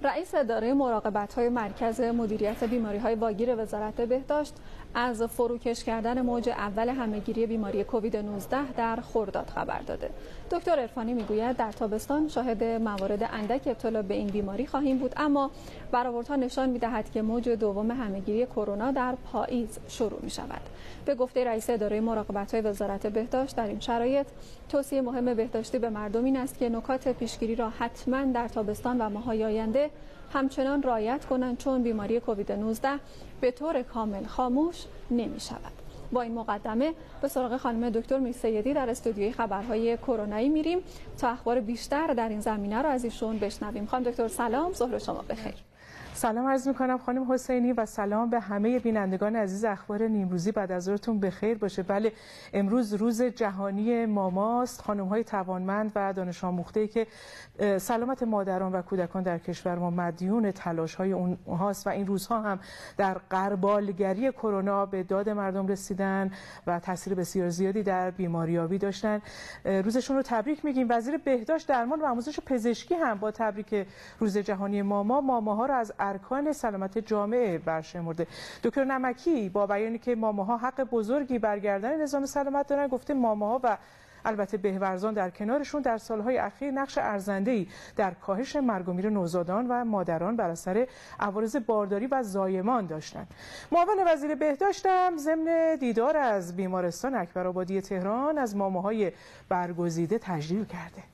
رئیس اداره مراقبت‌های مرکز مدیریت بیماری‌های واگیر وزارت بهداشت از فروکش کردن موج اول همه‌گیری بیماری کووید 19 در خرداد خبر داده. دکتر عرفانی میگوید در تابستان شاهد موارد اندک ابتلا به این بیماری خواهیم بود، اما برآوردها نشان می‌دهد که موج دوم همه‌گیری کرونا در پاییز شروع می‌شود. به گفته رئیس اداره مراقبت‌های وزارت بهداشت در این شرایط توصیه مهم بهداشتی به مردم این است که نکات پیشگیری را حتما در تابستان و ماه‌های آینده همچنان رعایت کنند، چون بیماری کووید 19 به طور کامل خاموش نمی شود. با این مقدمه به سراغ خانم دکتر میرسیدی در استودیوی خبرهای کرونایی میریم تا اخبار بیشتر در این زمینه را از ایشون بشنویم. خانم دکتر سلام، ظهر شما بخیر. سلام عرض می‌کنم خانم حسینی و سلام به همه بینندگان عزیز. اخبار نیمروزی بعد از ظهرتون بخیر باشه. بله، امروز روز جهانی ماماست، خانم‌های توانمند و دانش آموخته‌ای که سلامت مادران و کودکان در کشور ما مدیون تلاش‌های اونهاست و این روزها هم در غربالگری کرونا به داد مردم رسیدن و تاثیر بسیار زیادی در بیماریابی داشتن. روزشون رو تبریک میگیم. وزیر بهداشت، درمان و آموزش پزشکی هم با تبریک روز جهانی ماماها را از ارکان سلامت جامعه برشمرده. دکتر نمکی با بیانی که ماماها حق بزرگی برگردن نظام سلامت دارن، گفته ماماها و البته بهورزان در کنارشون در سالهای اخیر نقش ارزنده‌ای در کاهش مرگ و میر نوزادان و مادران بر اثر عوارض بارداری و زایمان داشتند. معاون وزیر بهداشت هم ضمن دیدار از بیمارستان اکبرآبادی تهران از ماماهای برگزیده تشکر کرده.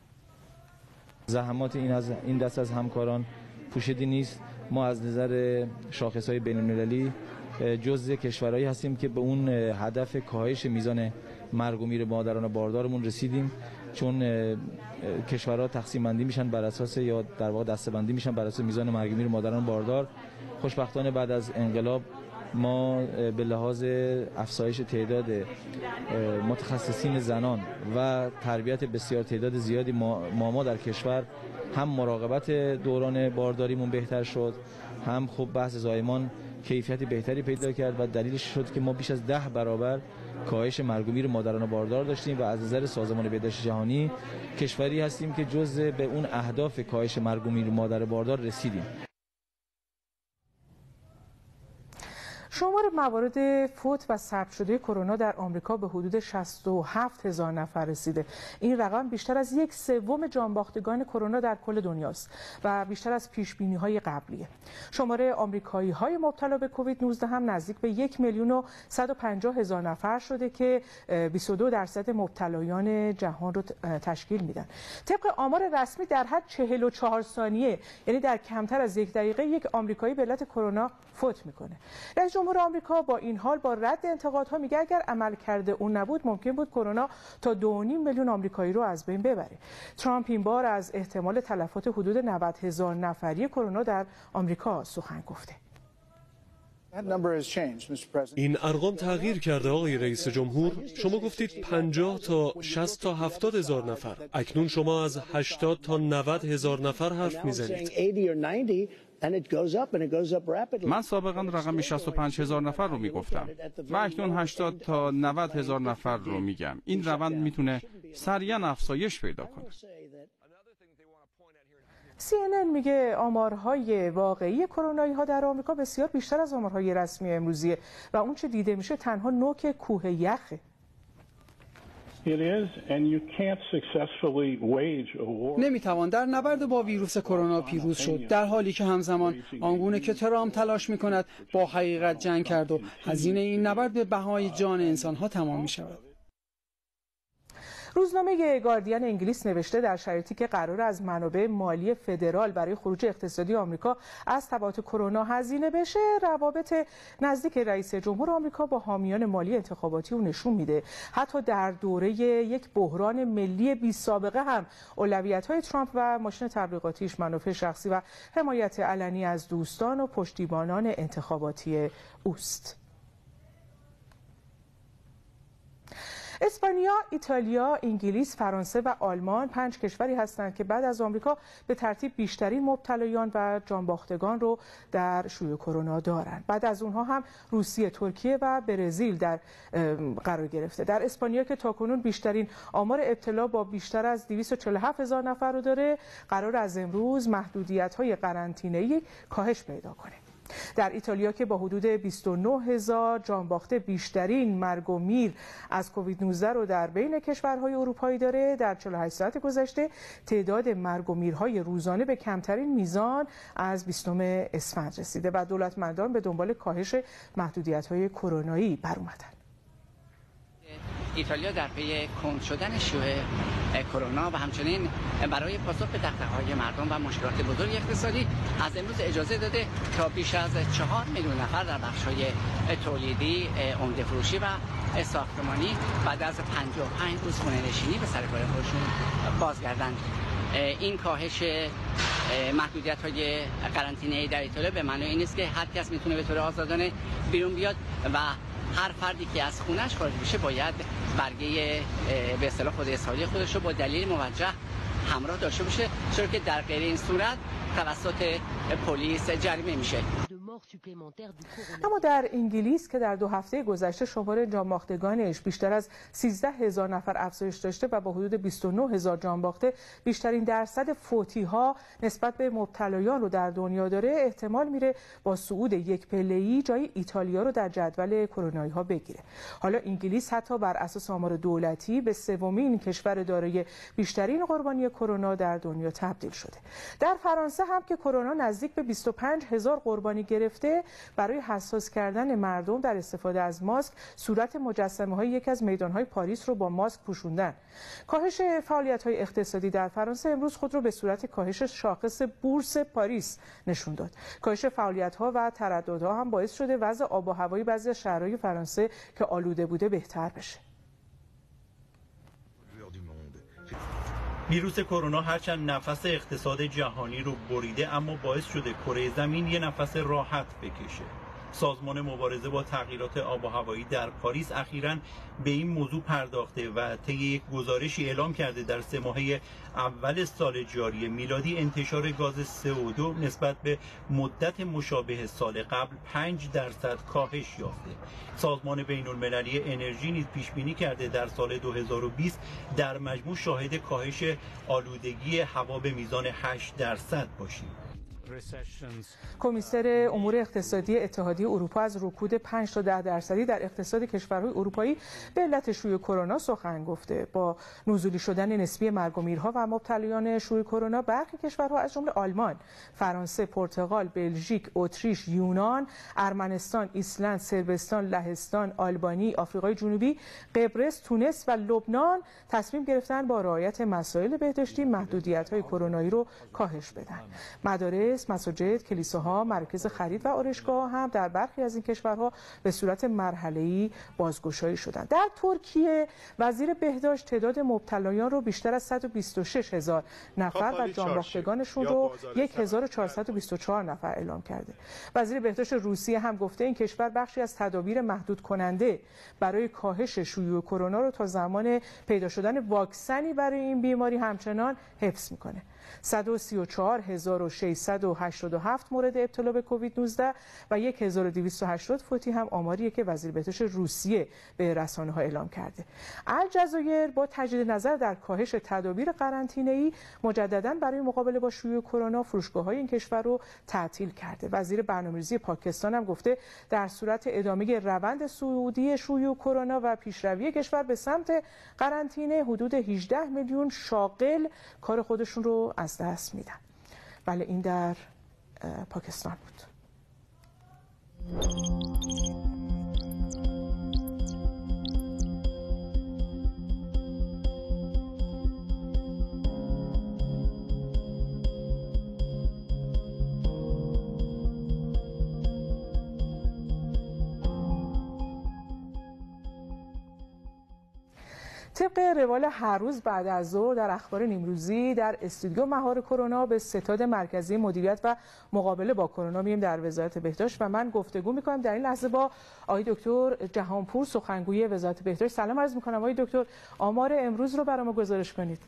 زحمات این دست از همکاران پوشیدی نیست. ما از نظر شاخص‌های بین‌المللی جزء کشورهایی هستیم که به اون هدف کاهش میزان مرگ و میر مادران باردارمون رسیدیم، چون کشورها تقسیم بندی میشن بر اساس یا در واقع دسته‌بندی میشن بر اساس میزان مرگ و میر مادران باردار. خوشبختانه بعد از انقلاب ما به لحاظ افزایش تعداد متخصصین زنان و تربیت بسیار تعداد زیادی ماما در کشور هم مراقبت دوران بارداریمون بهتر شد، هم خب بحث زایمان کیفیت بهتری پیدا کرد و دلیلش شد که ما بیش از 10 برابر کاهش مرگ و میر مادران باردار داشتیم و از نظر سازمان بهداشت جهانی کشوری هستیم که جزء به اون اهداف کاهش مرگ و میر مادر باردار رسیدیم. شمار موارد فوت و ثبت شده کرونا در آمریکا به حدود 67,000 نفر رسیده. این رقم بیشتر از 1/3 جانباختگان کرونا در کل دنیاست و بیشتر از پیش‌بینی‌های قبلیه. شمار آمریکایی‌های مبتلا به کووید 19 هم نزدیک به 1,150,000 نفر شده که 22% مبتلایان جهان رو تشکیل میدن. طبق آمار رسمی در هر 44 ثانیه، یعنی در کمتر از 1 دقیقه، یک آمریکایی به علت کرونا فوت میکنه. رئیس جمهور آمریکا با این حال با رد انتقادها میگه اگر عملکرد اون نبود ممکن بود کرونا تا 2.5 میلیون آمریکایی رو از بین ببره. ترامپ این بار از احتمال تلفات حدود 90,000 نفری کرونا در آمریکا سخن گفته. این ارقام تغییر کرده آقای رئیس جمهور. شما گفتید 50 تا 60 تا 70,000 نفر. اکنون شما از 80 تا 90,000 نفر حرف میزنید. من سابقا رقم 65,000 نفر رو میگفتم و اکنون 80 تا 90,000 نفر رو میگم. این روند میتونه سریعا افزایش پیدا کنه. CNN میگه آمارهای واقعی کرونایی ها در آمریکا بسیار بیشتر از آمارهای رسمی امروزیه و اون چه دیده میشه تنها نوک کوه یخه. نمیتوان در نبرد با ویروس کرونا پیروز شد، در حالی که همزمان آنگونه که ترامپ تلاش میکند با حقیقت جنگ کرد و هزینه این نبرد به بهای جان انسانها تمام میشود. روزنامه گاردین انگلیس نوشته در شرایطی که قرار از منابع مالی فدرال برای خروج اقتصادی آمریکا از تبعات کرونا هزینه بشه، روابط نزدیک رئیس جمهور آمریکا با حامیان مالی انتخاباتی رو نشون میده. حتی در دوره یک بحران ملی بی سابقه هم اولویت‌های ترامپ و ماشین تبلیغاتیش منافع شخصی و حمایت علنی از دوستان و پشتیبانان انتخاباتی اوست. اسپانیا، ایتالیا، انگلیس، فرانسه و آلمان 5 کشوری هستند که بعد از آمریکا به ترتیب بیشترین مبتلایان و جانباختگان رو در شیوع کرونا دارند. بعد از اونها هم روسیه، ترکیه و برزیل در قرار گرفته. در اسپانیا که تاکنون بیشترین آمار ابتلا با بیشتر از 247,000 نفر رو داره، قرار از امروز محدودیت‌های قرنطینه‌ای کاهش پیدا کنه. در ایتالیا که با حدود 29,000 جانباخته بیشترین مرگ و میر از کووید 19 رو در بین کشورهای اروپایی داره، در 48 ساعت گذشته تعداد مرگ و میرهای روزانه به کمترین میزان از 20 اسفند رسیده و دولتمندان به دنبال کاهش محدودیت‌های کرونایی برآمدند. ایتالیا در پی کند شدن شیوع کرونا و همچنین برای پاسخ به دغدغه‌های مردم و مشکلات بزرگ اقتصادی از امروز اجازه داده تا بیش از 4 میلیون نفر در بخش‌های تولیدی، عمده فروشی و ساختمانی بعد از 55 روز خونه‌نشینی به سر کار خودشون بازگردند. این کاهش محدودیت‌های قرنطینه‌ای در ایتالیا به معنای این است که هر کس میتونه به طور آزادانه بیرون بیاد و هر فردی که از خونه‌اش خارج بشه باید برگه به اصطلاح خود اظهاری خودش رو با دلیل موجه همراه داشته باشه، چرا که در غیر این صورت توسط پلیس جریمه میشه. اما در انگلیس که در 2 هفته گذشته شمار جانباختگانش بیشتر از 13,000 نفر افزایش داشته و با حدود 29,000 جانباخته بیشترین درصد فوتی‌ها نسبت به مبتلایان رو در دنیا داره، احتمال میره با صعود یک پله‌ای جای ایتالیا رو در جدول کرونایی ها بگیره. حالا انگلیس حتی بر اساس آمار دولتی به 3مین کشور دارای بیشترین قربانی کرونا در دنیا تبدیل شده. در فرانسه هم که کرونا نزدیک به 25,000 قربانی گرفته، برای حساس کردن مردم در استفاده از ماسک صورت مجسمه‌های یکی از میدان‌های پاریس رو با ماسک پوشوندن. کاهش فعالیت‌های اقتصادی در فرانسه امروز خود رو به صورت کاهش شاخص بورس پاریس نشون داد. کاهش فعالیت‌ها و ترددها هم باعث شده وضع آب و هوایی بعضی شهرهای فرانسه که آلوده بوده بهتر بشه. ویروس کرونا هرچند نفس اقتصاد جهانی رو بریده اما باعث شده کره زمین یه نفس راحت بکشه. سازمان مبارزه با تغییرات آب و هوایی در پاریس اخیراً به این موضوع پرداخته و طی یک گزارشی اعلام کرده در 3 ماهه اول سال جاری میلادی انتشار گاز CO2 نسبت به مدت مشابه سال قبل 5% کاهش یافته. سازمان بین‌المللی انرژی نیز پیش بینی کرده در سال 2020 در مجموع شاهد کاهش آلودگی هوا به میزان 8% باشیم. کمیسر امور اقتصادی اتحادیه اروپا از رکود 5 تا 10% در اقتصاد کشورهای اروپایی به علت شیوع کرونا سخن گفته. با نزولی شدن نسبی مرگ و میرها و مبتلایان شیوع کرونا، برخی کشورها از جمله آلمان، فرانسه، پرتغال، بلژیک، اتریش، یونان، ارمنستان، ایسلند، صربستان، لهستان، آلبانی، آفریقای جنوبی، قبرس، تونس و لبنان تصمیم گرفتن با رعایت مسائل بهداشتی محدودیت‌های کرونایی رو کاهش بدن. مدارس، مساجد، کلیساها، مراکز خرید و آرایشگاه هم در برخی از این کشورها به صورت مرحله‌ای بازگشایی شدند. در ترکیه وزیر بهداشت تعداد مبتلایان رو بیشتر از 126,000 نفر و جانباختگانشون رو 1,424 نفر اعلام کرده. وزیر بهداشت روسیه هم گفته این کشور بخشی از تدابیر محدود کننده برای کاهش شیوع کرونا رو تا زمان پیدا شدن واکسنی برای این بیماری همچنان حفظ میکنه. 134,687 مورد ابتلا به کووید 19 و 1,280 فوتی هم آماریه که وزیر بهداشت روسیه به رسانه‌ها اعلام کرده. الجزایر با تجدید نظر در کاهش تدابیر قرنطینه‌ای مجدداً برای مقابله با شیوع کرونا فروشگاه‌های این کشور رو تعطیل کرده. وزیر برنامه‌ریزی پاکستان هم گفته در صورت ادامه روند صعودی شیوع کرونا و پیشروی کشور به سمت قرنطینه حدود 18 میلیون شاغل کار خودشون رو از دست میدن. بله، این در پاکستان بود. طبق روال هر روز بعد از ظهر در اخبار نیمروزی در استودیو مهار کرونا به ستاد مرکزی مدیریت و مقابله با کرونا میایم در وزارت بهداشت و من گفتگو میکنم در این لحظه با آقای دکتر جهانپور، سخنگوی وزارت بهداشت. سلام عرض میکنم آقای دکتر، آمار امروز رو برام گزارش کنید.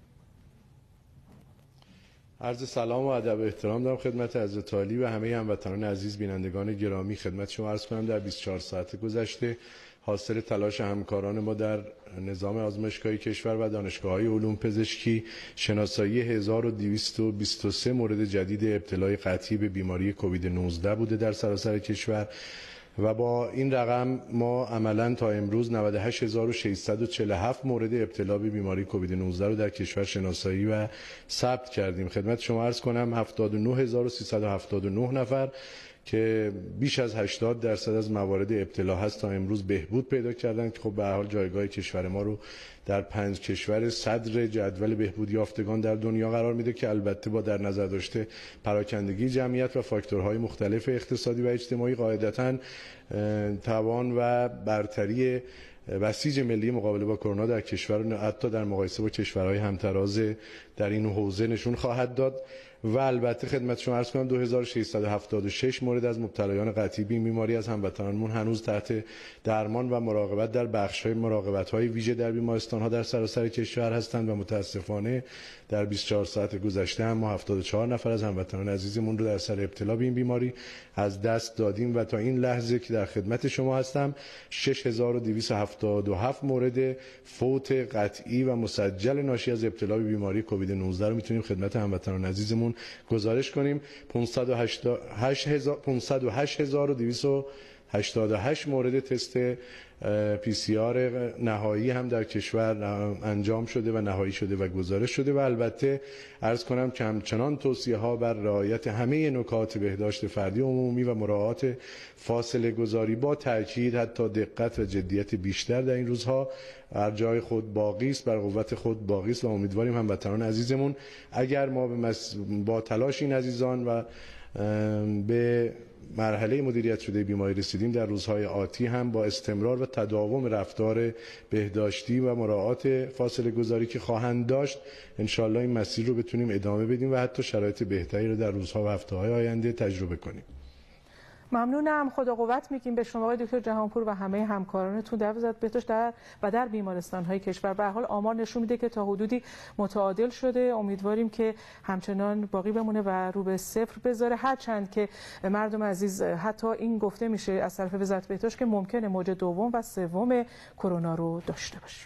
عرض سلام و ادب و احترام دارم خدمت حضرت عالی و همه هموطنان عزیز بینندگان گرامی. خدمت شما عرض کنم در 24 ساعت گذشته حاصل تلاش همکاران ما در نظام آزمایشگاهی کشور و دانشگاه‌های علوم پزشکی شناسایی 1223 مورد جدید ابتلای قطعی به بیماری کووید 19 بوده در سراسر کشور و با این رقم ما عملاً تا امروز 98647 مورد ابتلا به بیماری کووید 19 رو در کشور شناسایی و ثبت کردیم. خدمت شما عرض کنم 79379 نفر که بیش از 80% از موارد ابتلا هست تا امروز بهبود پیدا کردن که خب به هر حال جایگاه کشور ما رو در 5 کشور صدر جدول بهبود یافتگان در دنیا قرار میده که البته با در نظر داشته پراکندگی جمعیت و فاکتورهای مختلف اقتصادی و اجتماعی قاعدتاً توان و برتری بسیج ملی مقابله با کرونا در کشور حتی در مقایسه با کشورهای همتراز در این حوزه نشون خواهد داد و البته خدمت شما عرض کنم 2676 مورد از مبتلایان قطعی به این بیماری از هموطنانمون هنوز تحت درمان و مراقبت در بخش‌های مراقبت‌های ویژه در بیمارستان‌ها در سراسر کشور هستند و متاسفانه در 24 ساعت گذشته هم ما 74 نفر از هموطنان عزیزمون رو در سر ابتلا به این بیماری از دست دادیم و تا این لحظه که در خدمت شما هستم 6277 مورد فوت قطعی و مسجل ناشی از ابتلا به بیماری کووید 19 رو میتونیم خدمت هموطنان عزیزمون گزارش کنیم. 508288 مورد تست PCR نهایی هم در کشور انجام شده و نهایی شده و گزارش شده و البته عرض کنم که همچنان توصیه ها بر رعایت همه نکات بهداشت فردی عمومی و مراعات فاصله گذاری با تاکید حتی دقت و جدیت بیشتر در این روزها بر جای خود باقی است، بر قوت خود باقی است و امیدواریم هموطنان عزیزمون اگر ما با تلاش این عزیزان و به مرحله مدیریت شده بیماری رسیدیم در روزهای آتی هم با استمرار و تداوم رفتار بهداشتی و مراعات فاصله گذاری که خواهند داشت انشالله این مسیر رو بتونیم ادامه بدیم و حتی شرایط بهتری رو در روزها و هفته‌های آینده تجربه کنیم. ممنونم، خدا قوت میگیم به شما آقای دکتر جهانپور و همه همکارانتون در وزارت بهداشت در بیمارستان‌های کشور. به هر حال آمار نشون میده که تا حدودی متعادل شده. امیدواریم که همچنان باقی بمونه و رو به صفر بذاره، هرچند که مردم عزیز حتی این گفته میشه از طرف وزارت بهداشت که ممکنه موج دوم و سوم کرونا رو داشته باشیم.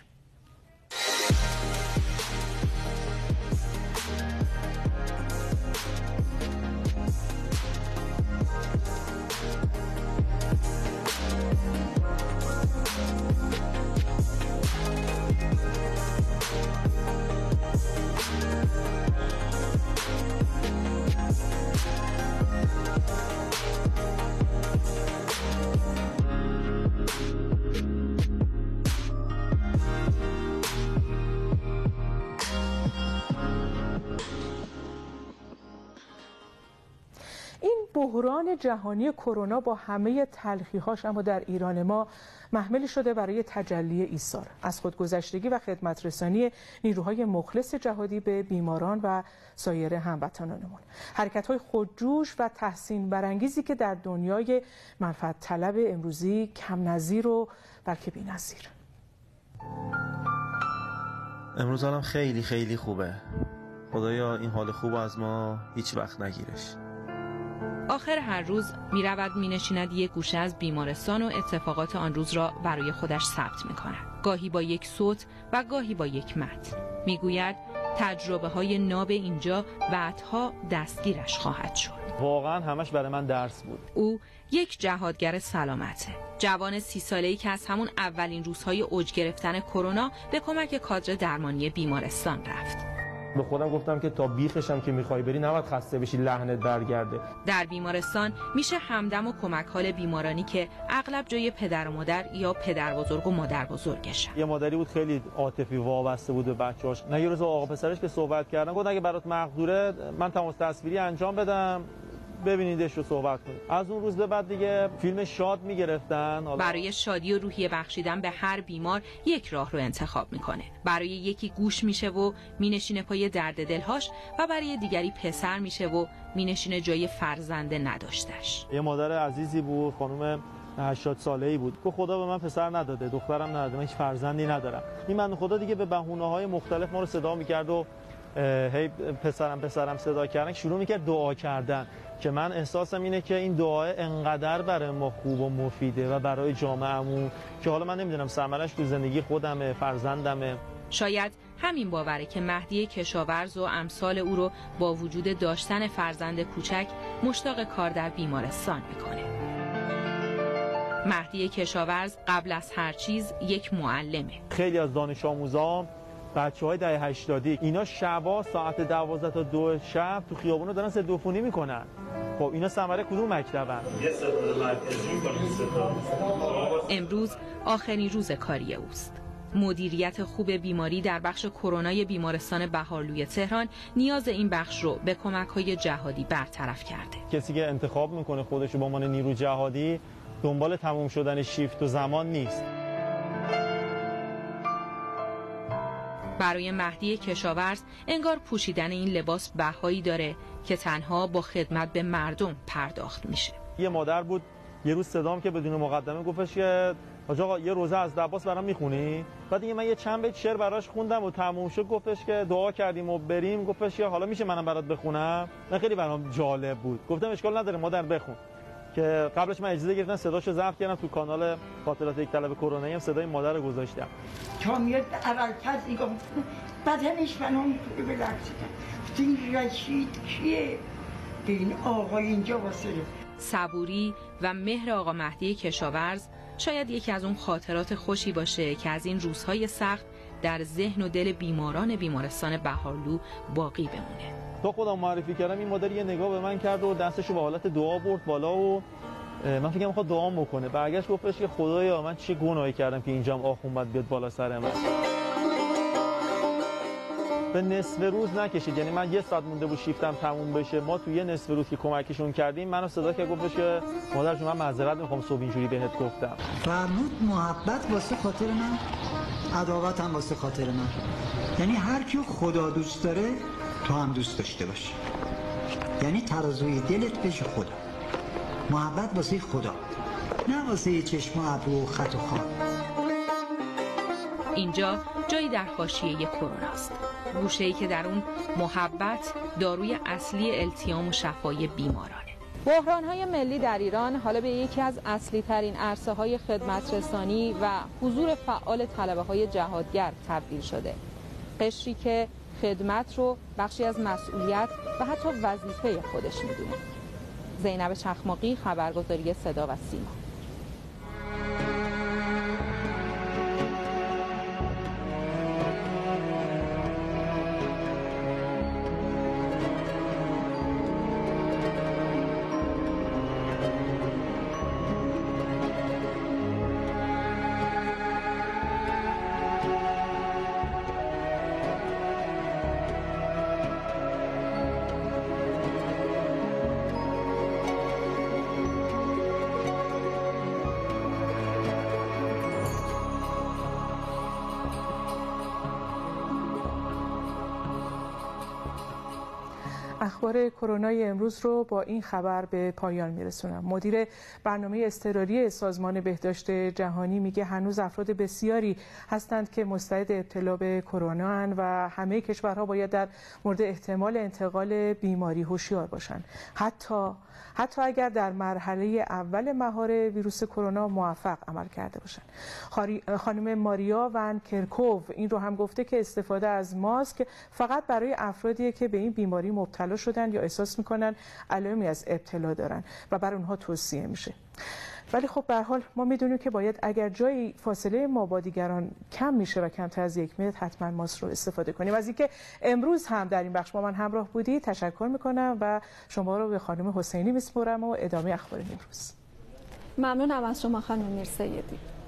بحران جهانی کرونا با همه تلخی‌هاش اما در ایران ما محملی شده برای تجلی ایثار از خودگذشتگی و خدمت‌رسانی نیروهای مخلص جهادی به بیماران و سایر هموطنانمون. حرکت‌های خودجوش و تحسین برانگیزی که در دنیای منفعت طلب امروزی کم نظیر و بلکه بی‌نظیر. امروز حالم خیلی خیلی خوبه. خدایا این حال خوب از ما هیچ وقت نگیرش. آخر هر روز می رود می نشیند یک گوشه از بیمارستان و اتفاقات آن روز را برای خودش ثبت می کند. گاهی با یک صوت و گاهی با یک متن. می گوید تجربه های ناب اینجا بعدها دستگیرش خواهد شد. واقعا همش برای من درس بود. او یک جهادگر سلامته. جوان 30 ساله‌ای که از همون اولین روزهای اوج گرفتن کرونا به کمک کادر درمانی بیمارستان رفت. به خودم گفتم که تا بیخشم که میخوای بری نباید خسته بشی، لحنت برگرده. در بیمارستان میشه همدم و کمک حال بیمارانی که اغلب جای پدر و مادر یا پدر بزرگ و مادر بزرگشن. یه مادری بود خیلی عاطفی وابسته بود به بچه‌هاش. نه یه روز آقا پسرش که صحبت کردن گفت اگه برات مقدوره من تماس تصویری انجام بدم ببینیدش رو صحبت کنید. از اون روز به بعد دیگه فیلم شاد میگرفتن. برای شادی و روحیه بخشیدن به هر بیمار یک راه رو انتخاب میکنه. برای یکی گوش میشه و مینشینه پای درد دلهاش و برای دیگری پسر میشه و مینشینه جای فرزنده نداشتش. یه مادر عزیزی بود، خانم 80 ساله‌ای بود. گفت خدا به من پسر نداده، دخترم نداده، من هیچ فرزندی ندارم. این من خدا دیگه به بهونه‌های مختلف ما رو صدا می‌کرد و هی پسرم صدا کردن، شروع می‌کرد دعا کردن که من احساسم اینه که این دعا انقدر برای ما خوب و مفیده و برای جامعه‌مون که حالا من نمیدونم ثمرش تو زندگی خودمه، فرزندمه. شاید همین باوره که مهدی کشاورز و امثال او رو با وجود داشتن فرزند کوچک مشتاق کار در بیمارستان میکنه. مهدی کشاورز قبل از هر چیز یک معلمه. خیلی از دانش آموزان بچه‌های دهه 80 اینا شبا ساعت 12 تا 2 شب تو خیابونا دارن ضدعفونی میکنن. خب اینا ثمره کدوم مکتبن؟ امروز آخرین روز کاری اوست. مدیریت خوب بیماری در بخش کرونای بیمارستان بهارلوی تهران نیاز این بخش رو به کمک‌های جهادی برطرف کرده. کسی که انتخاب میکنه خودش رو به عنوان نیرو جهادی دنبال تموم شدن شیفت و زمان نیست. برای مهدی کشاورز انگار پوشیدن این لباس بهایی داره که تنها با خدمت به مردم پرداخت میشه. یه مادر بود یه روز صدام که بدون مقدمه گفتش که حاج آقا یه روزه از عباس برام میخونی؟ بعد دیگه من یه چند بیت شعر براش خوندم و تموم شد، گفتش که دعا کردیم و بریم، گفتش که حالا میشه منم برات بخونم؟ من خیلی برام جالب بود. گفتم اشکال نداره مادر بخون. که قبلش من اجازه گرفتم صداشو ضبط کردم تو کانال خاطرات یک طلب کرونایی هم صدای مادر رو گذاشتم. تا میاد اول پس نگاه بدنش منم بلرزیدم. این رشید کیه؟ به این آقا اینجا واسه صبوری و مهر آقا مهدی کشاورز شاید یکی از اون خاطرات خوشی باشه که از این روزهای سخت در ذهن و دل بیماران بیمارستان بهارلو باقی بمونه. تا خودم معرفی کردم این مادر یه نگاه به من کرد و دستشو به حالت دعا برد بالا و من فکرم می‌خواد دعا بکنه. برگشت گفتش که خدایا من چه گناهی کردم که اینجام آخون باید بیاد بالا سر من. به نصف روز نکشید، یعنی من 1 ساعت مونده بود شیفتم تموم بشه، ما تو یه نصف روز که کمکشون کردیم منو صدا کرد گفتش که مادر جون من معذرت میخوام صبح اینجوری بهت گفتم. فرمود محبت واسه خاطر من، عداوت هم واسه خاطر من. یعنی هر کیو خدا دوست داره تو هم دوست داشته باش. یعنی ترازوی دلت بشه خدا. محبت واسه خدا، نه واسه چشم و ابرو و خط و خواب. اینجا جایی در حاشیه کرونا است. گوشه‌ای که در اون محبت داروی اصلی التیام و شفای بیمارانه. بحران‌های ملی در ایران حالا به یکی از اصلی ترین عرصه‌های خدمت رسانی و حضور فعال طلبه‌های جهادگر تبدیل شده. قشری که خدمت رو بخشی از مسئولیت و حتی وظیفه خودش میدونه. زینب چخماقی، خبرگزاری صدا و سیما. اخبار کرونای امروز رو با این خبر به پایان میرسونم. مدیر برنامه اضطراری سازمان بهداشت جهانی میگه هنوز افراد بسیاری هستند که مستعد ابتلا به کرونا اند و همه کشورها باید در مورد احتمال انتقال بیماری هوشیار باشند. حتی اگر در مرحله اول مهار ویروس کرونا موفق عمل کرده باشند. خانم ماریا ون کرکوف این رو هم گفته که استفاده از ماسک فقط برای افرادی که به این بیماری مبتلا شدن یا احساس میکنن علائمی از ابتلا دارن و بر اونها توصیه میشه. ولی خب به هر حال ما میدونیم که باید اگر جایی فاصله ما با دیگران کم میشه و کمتر از 1 متر حتما ماسک رو استفاده کنیم. از اینکه امروز هم در این بخش با من همراه بودید تشکر میکنم و شما رو به خانم حسینی میسپارم و ادامه اخبار امروز. ممنونم از شما خانم میرسیدی.